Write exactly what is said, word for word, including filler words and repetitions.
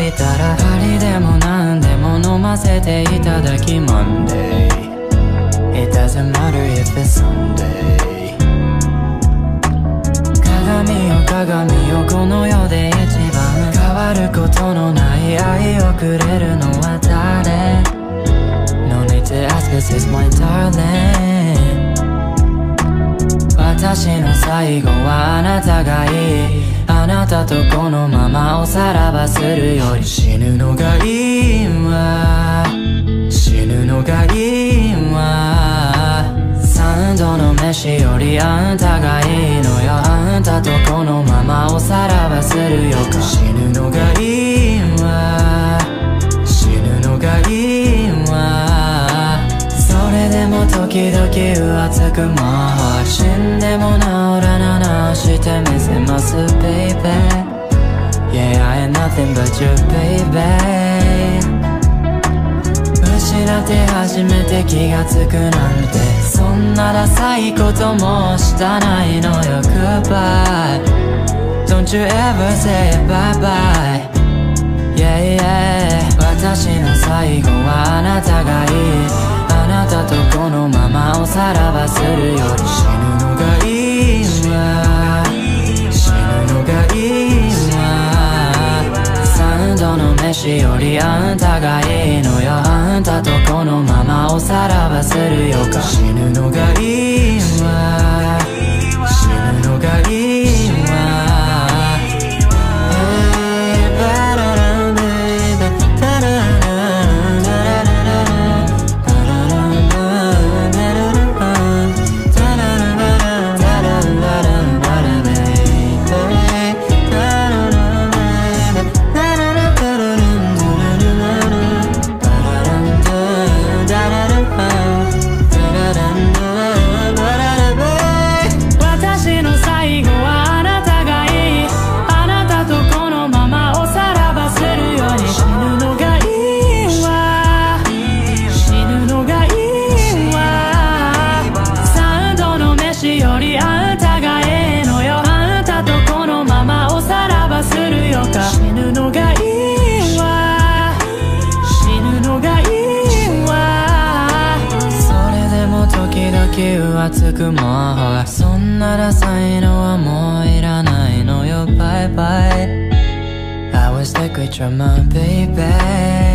いたら針でも何でも飲ませていただき Monday It doesn't matter if it's Sunday 鏡よ鏡よこの世で一番変わることのない愛をくれるのは誰 No need to ask this is my darling 私の最後はあなたがいいあなたとこのままおさらばするより死ぬのがいいわ死ぬのがいいわ三度の飯よりあんたがいいのよあんたとこのままおさらばするよか死ぬのがいいわ死ぬのがいいわそれでも時々浮つく魔法死んでも治らななしてみせます baby Yeah I ain't nothing but your baby 失って初めて気がつくなんてそんなダサいこともしたないのよ Goodbye Don't you ever say bye bye Yeah yeah 私の最後はあなたがいいあなたとこのままおさらばするより死ぬのがいいわ死ぬのがいいわ三度の飯よりあんたがいいのよあんたとこのままおさらばするよか死ぬのがいいわ死ぬのがいいわ浮つくもうそんなダサいのはもういらないのよ Bye bye I was like with your my baby